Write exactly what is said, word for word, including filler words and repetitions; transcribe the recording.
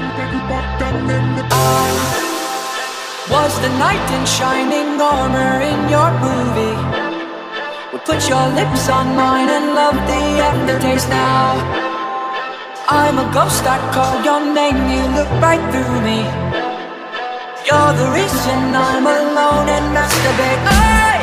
Was the knight in shining armor in your movie? Would put your lips on mine and love the aftertaste now. I'm a ghost, I call your name, you look right through me. You're the reason I'm alone and masturbate. I